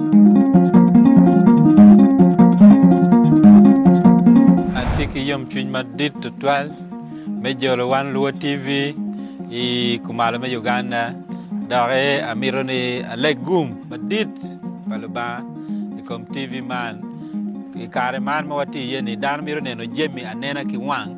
Atiki yom chuny madit to 12 Major One Luo TV I kumala me Uganda dare amironi legum madit balaba ikom TV man I kare man mawati yeni dan mirone no jemi anena ki wang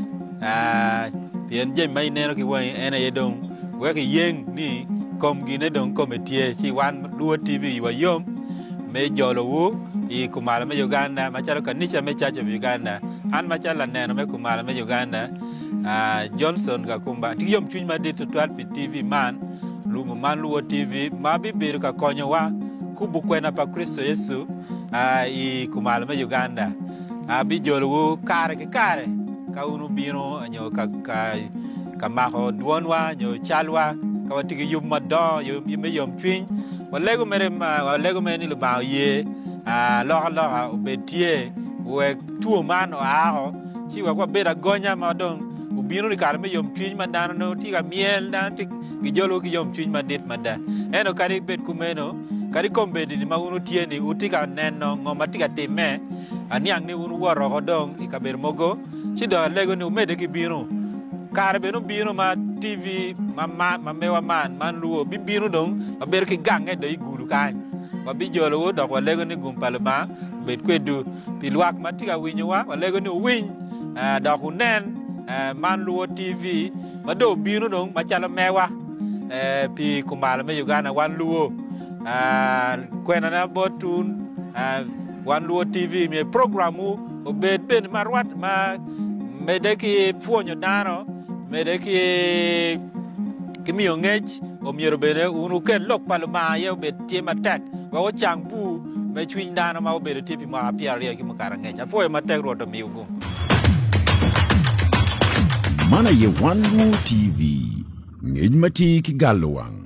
pien jemi mai neno ki wang ena yedong weki yeng ni kom gine dong kometie chi One Luo TV wa yom Major Luo I kumala me Uganda machalo kanisha me church of Uganda an machala neno me kumala me Uganda Johnson ga kumba ti yom chuny madit to 12 TV man lumo man Luo TV mabi biru ka konyo wa kubu kwena pa Kristo Yesu I kumala me Uganda abi jolu kare ka unu bino anyo ka mako duonwa nyo chalwa ka watigi yum madon yum chuny walego meni lu ba ye loha obetie we tuo man o aho chi wa kwa beda gonya madon ubino ni karme yom chuny madano no tiga miel dan tik gijolo ki yom chuny madit mada eno kari bet kumeno kari kombedi ni maunu tieni utika neno ngoma tiga time aniang ni unu waro hodong ikaber mogo chido lego ni umede ki bino karbe no bino ma TV ma mewa man Luo bibino dong maber ki gange do igulu kan wabijolo dok walego ni gumpalma bet kwedu pilwak matiga winyowa walego ni winy dok unen man Luo TV mado bino dong machala mewa pi kumala me Uganda One Luo kwena na botun One Luo TV me programu obet ben marwat ma medeki fuonyo dano medeki kimiyo ngech omiero bene unu ken lok palma ye bet tiema tek wa changpu me chuny dano ma obedo tipi ma apia ria ki makara ngech afoye matek rodo miugo Mana ye One Luo TV ngej mati ki galwang